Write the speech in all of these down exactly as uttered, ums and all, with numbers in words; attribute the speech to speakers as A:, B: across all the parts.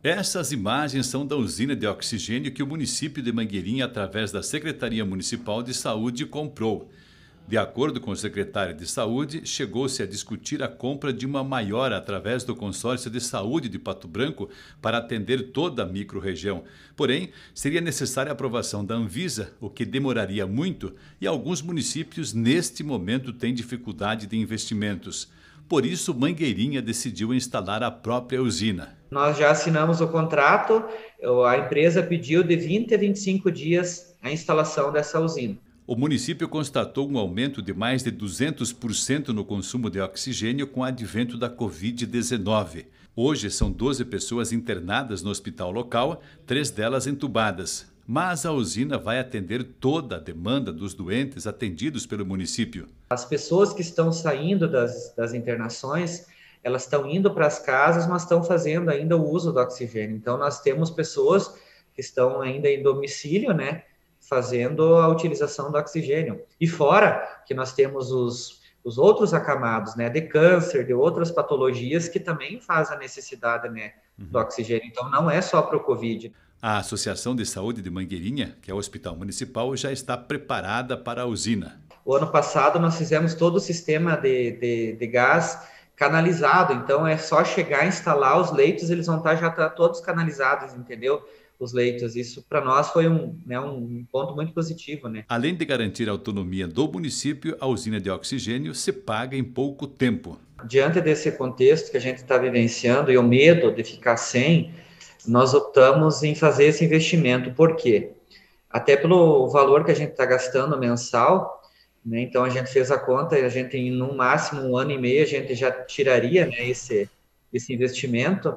A: Essas imagens são da usina de oxigênio que o município de Mangueirinha, através da Secretaria Municipal de Saúde, comprou. De acordo com o secretário de Saúde, chegou-se a discutir a compra de uma maior através do Consórcio de Saúde de Pato Branco para atender toda a microrregião. Porém, seria necessária a aprovação da Anvisa, o que demoraria muito, e alguns municípios neste momento têm dificuldade de investimentos. Por isso, Mangueirinha decidiu instalar a própria usina.
B: Nós já assinamos o contrato, a empresa pediu de vinte a vinte e cinco dias a instalação dessa usina.
A: O município constatou um aumento de mais de duzentos por cento no consumo de oxigênio com o advento da covid dezenove. Hoje são doze pessoas internadas no hospital local, três delas entubadas. Mas a usina vai atender toda a demanda dos doentes atendidos pelo município.
B: As pessoas que estão saindo das, das internações, elas estão indo para as casas, mas estão fazendo ainda o uso do oxigênio. Então, nós temos pessoas que estão ainda em domicílio, né, fazendo a utilização do oxigênio. E fora que nós temos os, os outros acamados, né, de câncer, de outras patologias que também fazem a necessidade, né, do
A: Uhum.
B: oxigênio. Então, não é só para o Covid.
A: A Associação de Saúde de Mangueirinha, que é o hospital municipal, já está preparada para a usina.
B: O ano passado nós fizemos todo o sistema de, de, de gás canalizado, então é só chegar, instalar os leitos, eles vão estar já tá todos canalizados, entendeu? Os leitos, isso para nós foi um, né, um ponto muito positivo, né?
A: Além de garantir a autonomia do município, a usina de oxigênio se paga em pouco tempo.
B: Diante desse contexto que a gente está vivenciando e o medo de ficar sem, nós optamos em fazer esse investimento. Por quê? Até pelo valor que a gente está gastando mensal, né? Então a gente fez a conta e a gente, em no máximo um ano e meio, a gente já tiraria, né, esse, esse investimento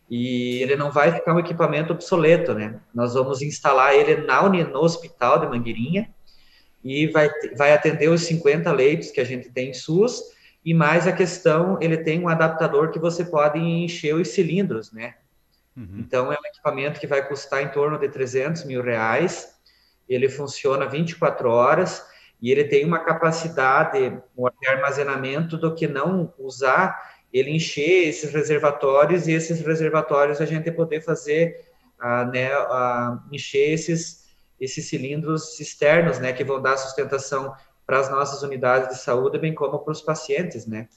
B: e ele não vai ficar um equipamento obsoleto, né? Nós vamos instalar ele na, no hospital de Mangueirinha e vai, vai atender os cinquenta leitos que a gente tem em SUS e mais a questão, ele tem um adaptador que você pode encher os cilindros, né?
A: Uhum.
B: Então é um equipamento que vai custar em torno de trezentos mil reais, ele funciona vinte e quatro horas, e ele tem uma capacidade de armazenamento do que não usar, ele encher esses reservatórios, e esses reservatórios a gente poder fazer, uh, né, uh, encher esses, esses cilindros externos, né, que vão dar sustentação para as nossas unidades de saúde, bem como para os pacientes, né.